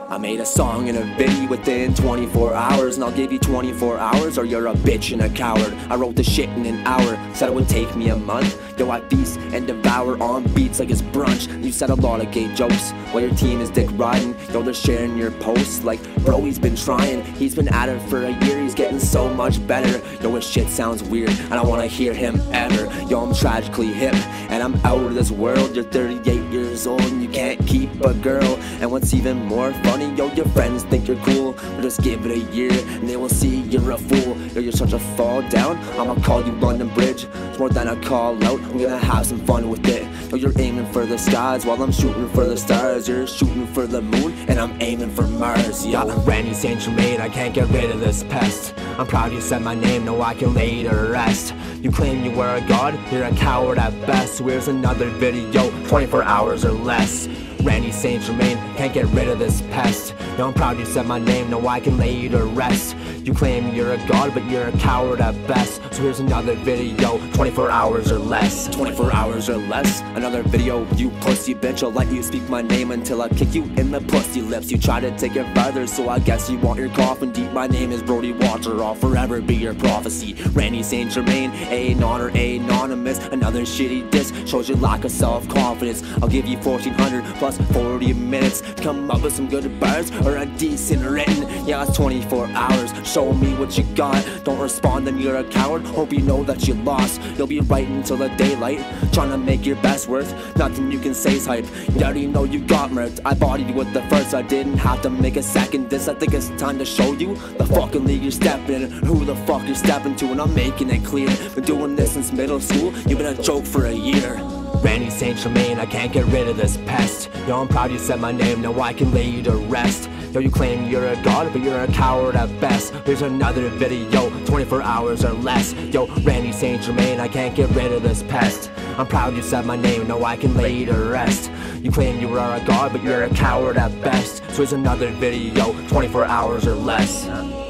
I made a song and a video within 24 hours, and I'll give you 24 hours or you're a bitch and a coward. I wrote the shit in an hour, said it would take me a month. Yo, I feast and devour on beats like it's brunch. You said a lot of gay jokes while your team is dick riding. Yo, they're sharing your posts like, bro, he's been trying. He's been at it for a year, he's getting so much better. Yo, his shit sounds weird, I don't wanna hear him ever. Yo, I'm tragically hip and I'm out of this world. You're 38 years old and you can't keep a girl. And what's even more funny, yo, your friends think you're cool, but just give it a year and they will see you're a fool. Yo, you're such a fall down, I'ma call you London Bridge. It's more than a call out, I'm gonna have some fun with it. Yo, you're aiming for the skies while I'm shooting for the stars. You're shooting for the moon and I'm aiming for Mars. Yeah, I'm Randy Saint Germain, I can't get rid of this pest. I'm proud you said my name, no I can lay to rest. You claim you were a god, you're a coward at best. So here's another video, 24 hours or less. Randy Saint Germain, can't get rid of this pest. No, I'm proud you said my name, no I can lay you to rest. You claim you're a god, but you're a coward at best. So here's another video, 24 hours or less. 24 hours or less, another video, you pussy bitch. I'll let you speak my name until I kick you in the pussy lips. You try to take it further, so I guess you want your coffin deep. My name is Brody Watcher, I'll forever be your prophecy. Randy Saint Germain, A-non or anonymous. Another shitty diss, shows your lack of self-confidence. I'll give you 1400 plus 40 minutes to come up with some good bars or a decent written. Yeah, it's 24 hours, show me what you got. Don't respond, then you're a coward. Hope you know that you lost. You'll be right until the daylight, trying to make your best worth. Nothing you can say's hype, you already know you got murked. I bodied you with the first, I didn't have to make a second diss. I think it's time to show you the fucking league you're stepping in, who the fuck you're stepping to, and I'm making it clear. Been doing this since middle school, you've been a joke for a year. Randy Saint Germain, I can't get rid of this pest. Yo, I'm proud you said my name, now I can lay you to rest. Yo, you claim you're a god, but you're a coward at best. Here's another video, 24 hours or less. Yo, Randy Saint Germain, I can't get rid of this pest. I'm proud you said my name, now I can lay you to rest. You claim you are a god, but you're a coward at best. So here's another video, 24 hours or less.